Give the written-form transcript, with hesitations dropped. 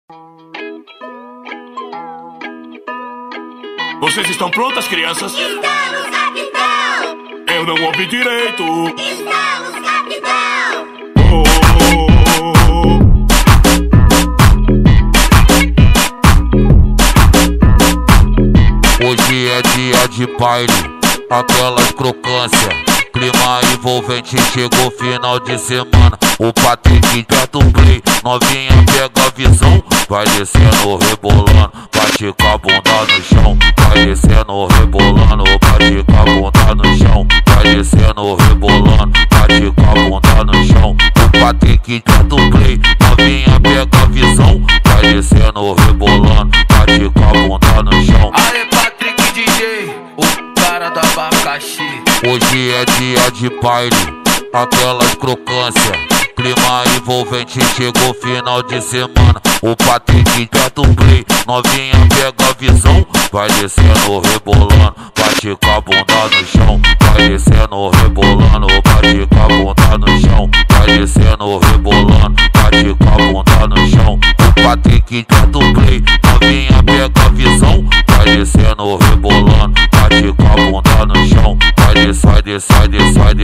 Vocês estão prontas, crianças? Estamos, capitão! Eu não ouvi direito. Estamos, capitão! Hoje é dia de baile, aquelas crocâncias, clima envolvente, chegou final de semana. O Patrick aperta o play, novinha pega a visão, vai descendo rebolando, bate com a bunda no chão. Vai descendo rebolando, bate com a bunda no chão. Vai descendo rebolando, bate com a bunda no chão. O Patrick aperta o play, novinha pega a visão, vai descendo rebolando, bate com a bunda no chão. Aê, Patrick DJ, o cara do abacaxi. Hoje é dia de baile, aquelas crocâncias, clima envolvente, chegou final de semana. O Patrick aperta o play, novinha pega a visão, vai descendo rebolando, bate com a bunda no chão. Vai descendo rebolando, bate com a bunda no chão. Vai descendo rebolando, bate com a bunda no chão. O Patrick aperta o play, novinha pega a visão, vai descendo rebolando, bate com a bunda no chão. Vai descer, vai descer, vai descer, vai